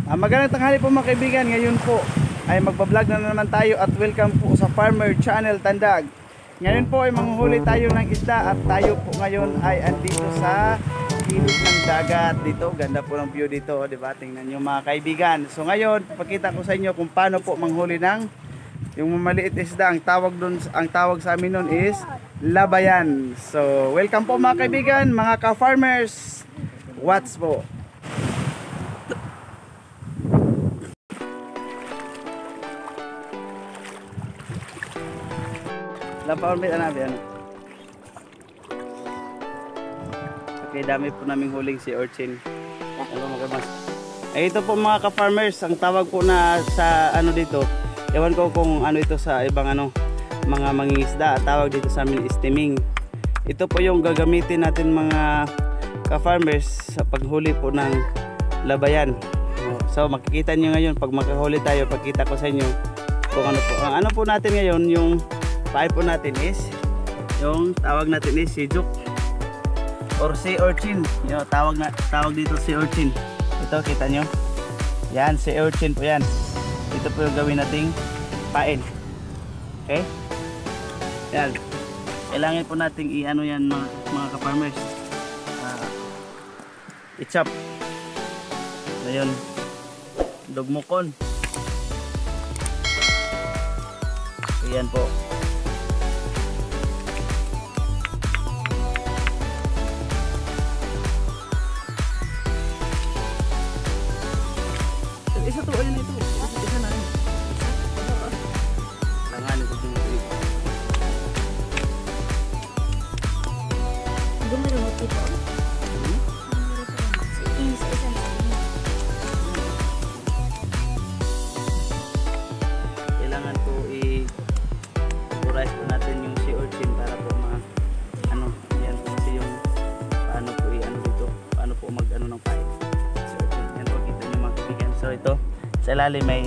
Magandang tanghali po mga kaibigan. Ngayon po ay magbablog na naman tayo at welcome po sa Farmer Channel Tandag. Ngayon po ay manghuli tayo ng isda at tayo po ngayon ay andito sa gilid ng dagat. Dito, ganda po ng view dito, di ba? Tingnan niyo mga kaibigan. So ngayon, papakita ko sa inyo kung paano po manghuli ng yung maliit isda. Ang tawag sa amin nun is labayan. So, welcome po mga kaibigan, mga ka-farmers. Watch po. Lampaon ba nabi ano? Okay, dami po naming huling si Orchin. Ano magamas? Ay ito po mga ka-farmers, ang tawag po na sa ano dito. Ewan ko kung ano ito sa ibang ano, mga mangingisda. Tawag dito sa amin is timing. Ito po yung gagamitin natin mga ka-farmers sa paghuli po ng labayan. So makikita nyo ngayon pag makahuli tayo, pagkita ko sa inyo kung ano po. Ang ano po natin ngayon, yung paay po natin is yung tawag natin is sijuk or sea urchin. Yung tawag dito sea urchin. Ito kita nyo. Yan, sea urchin po yan. Ito po yung gawin nating pain. Okay? Yan. Kailangan po nating i-ano yan mga ka-farmers. I-chop. Ayun. Dugmukon. Ayan po. Isa to, ayun ito. Isa na yun. Langanin ko dito. Gumarot ito. Kailangan po i-purize po natin yung sea urchin para po ano, yan po kasi yung paano po i-ano dito, paano po mag-ano ng pain. Sea urchin, yan po kita nyo mga kaibigan. So ito, sa ilalim may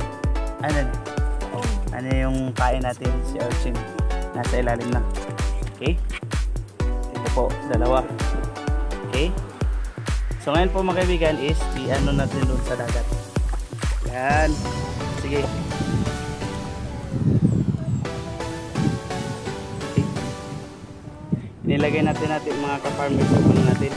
ano yung pain natin, sea urchin, nasa ilalim na. Okay? Ito po, dalawa. Okay? So ngayon po mga kaibigan is i-ano natin doon sa dagat. Yan. Sige. Okay. Nilagay natin mga ka-farmers sa ano natin.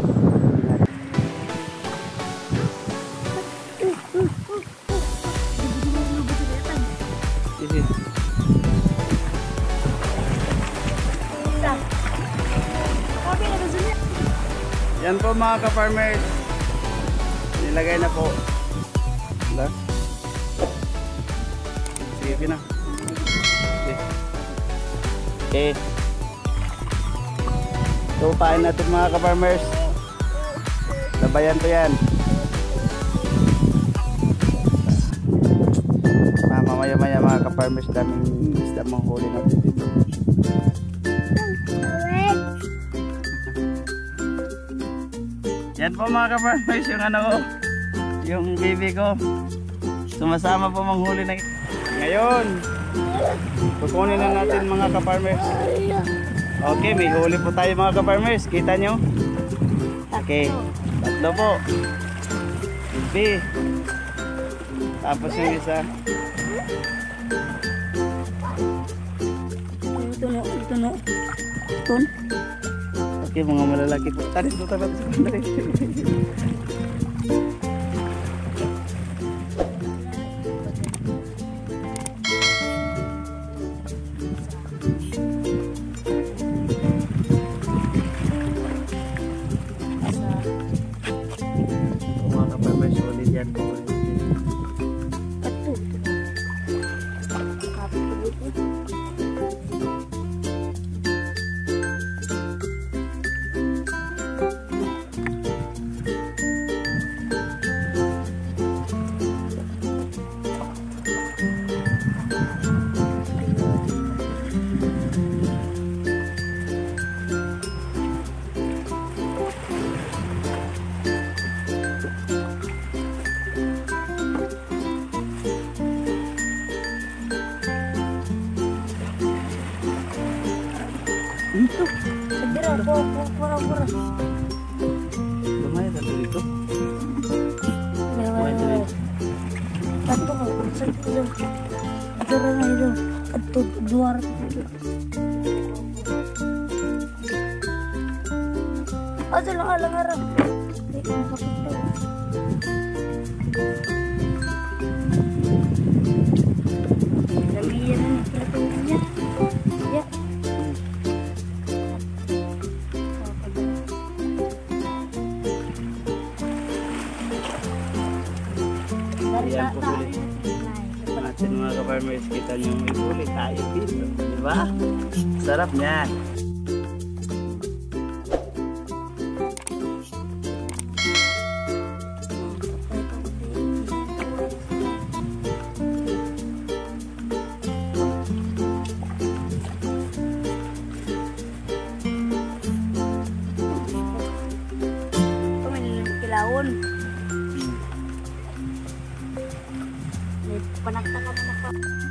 Yan po mga ka-farmers. Nilagay na po. Wala. Sige na. Okay. So pain natin mga ka-farmers. Labayan po yan. Mamaya mga ka-farmers, daming isda manghuli natin dito. Yan po mga ka-farmers, yung ano ko, yung baby ko, sumasama po manghuli na. Ngayon, kukunin na natin mga ka-farmers. Okay, may huli po tayo mga ka-farmers, kita nyo? Okay, tatlo po. B. Tapos yung isa. Ito. Okay, mga malalaki po. Taris po tayo sa kandari. Mga ka-farmers, ulit yan. Dito. Segera, pura-pura. Lumayan tadi dito. Lewat. Ito. Ito rin na ito. Ito, duwar. Ito lang alang harap. Hindi ko makapit daw. Lamiyan na ni Platoon niya. Ya. Ayan po ulit. Natin mga ka-farmers, kita nyo may huli tayo dito. Diba? Sarap niyan. Kilawon. May panagtaka naman ako.